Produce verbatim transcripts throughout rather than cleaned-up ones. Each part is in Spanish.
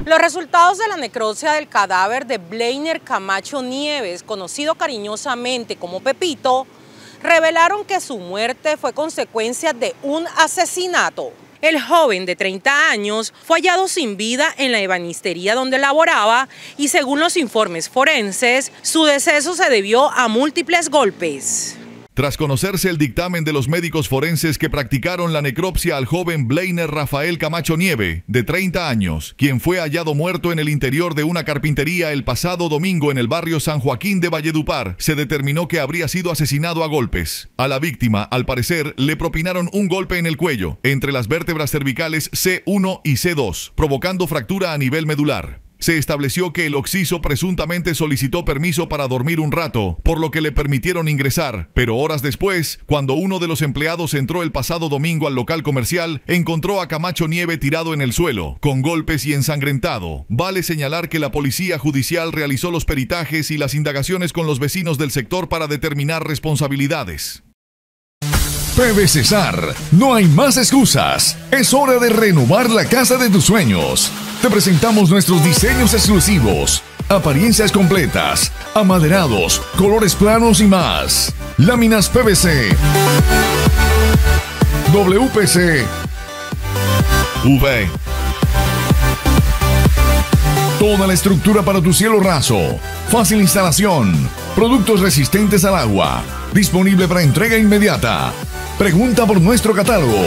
Los resultados de la necropsia del cadáver de Bleiner Camacho Nieves, conocido cariñosamente como Pepito, revelaron que su muerte fue consecuencia de un asesinato. El joven de treinta años fue hallado sin vida en la ebanistería donde laboraba y, según los informes forenses, su deceso se debió a múltiples golpes. Tras conocerse el dictamen de los médicos forenses que practicaron la necropsia al joven Bleiner Rafael Camacho Nieve, de treinta años, quien fue hallado muerto en el interior de una carpintería el pasado domingo en el barrio San Joaquín de Valledupar, se determinó que habría sido asesinado a golpes. A la víctima, al parecer, le propinaron un golpe en el cuello, entre las vértebras cervicales C uno y C dos, provocando fractura a nivel medular. Se estableció que el occiso presuntamente solicitó permiso para dormir un rato, por lo que le permitieron ingresar, pero horas después, cuando uno de los empleados entró el pasado domingo al local comercial, encontró a Camacho Nieve tirado en el suelo, con golpes y ensangrentado. Vale señalar que la policía judicial realizó los peritajes y las indagaciones con los vecinos del sector para determinar responsabilidades. P V Cesar, no hay más excusas. Es hora de renovar la casa de tus sueños. Te presentamos nuestros diseños exclusivos, apariencias completas, amaderados, colores planos y más. Láminas P V C, W P C, U V. Toda la estructura para tu cielo raso. Fácil instalación. Productos resistentes al agua. Disponible para entrega inmediata. Pregunta por nuestro catálogo.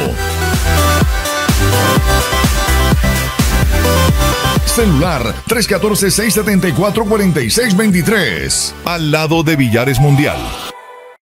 Celular tres uno cuatro, seis siete cuatro, cuatro seis dos tres. Al lado de Villares Mundial.